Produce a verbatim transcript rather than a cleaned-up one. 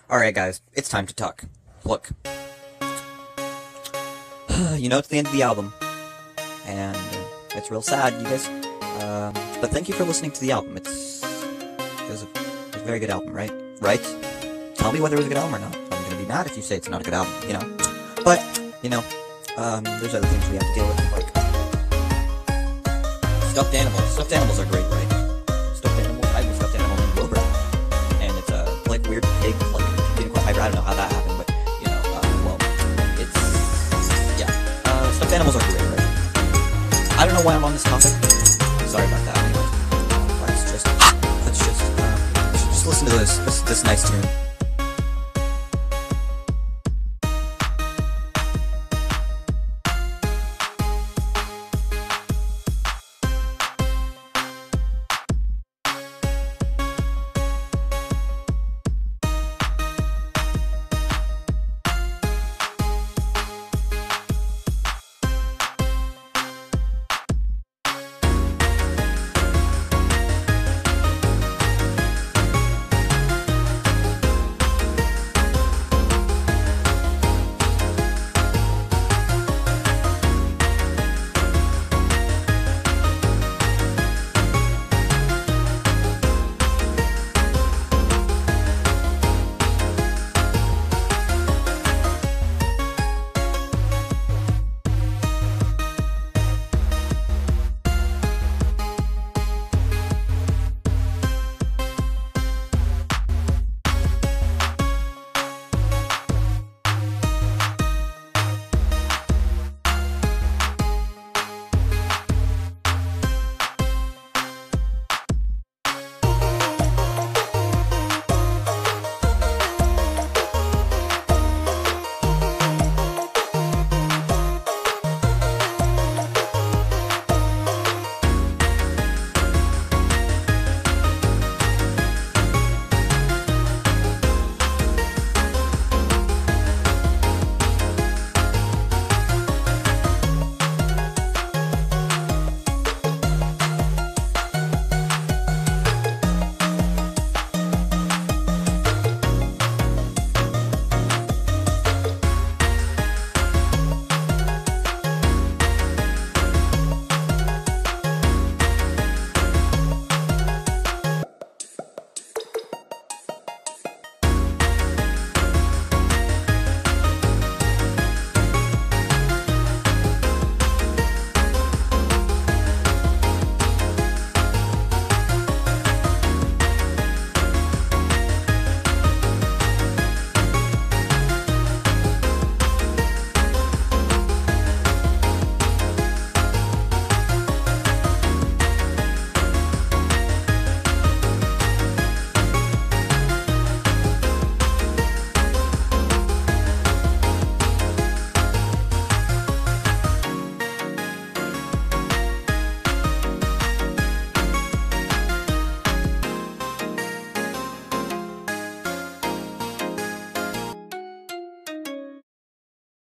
Alright guys, it's time to talk. Look. You know it's the end of the album. And uh, it's real sad, you guys. Um, but thank you for listening to the album. It's, it was a, it was a very good album, right? Right? Tell me whether it was a good album or not. I'm gonna be mad if you say it's not a good album, you know? But, you know, um, there's other things we have to deal with, like stuffed animals. Stuffed animals are great, right? Stuffed animals. I have a stuffed animal named Wilbur. And it's a, like, weird pig, like, unicorn hybrid. I don't know how that happened, but, you know, uh, well, it's, yeah. Uh, stuffed animals are great, right? I don't know why I'm on this topic. Sorry about that, anyway. Let's just, let's just, uh, let's just listen to this, this, this nice tune.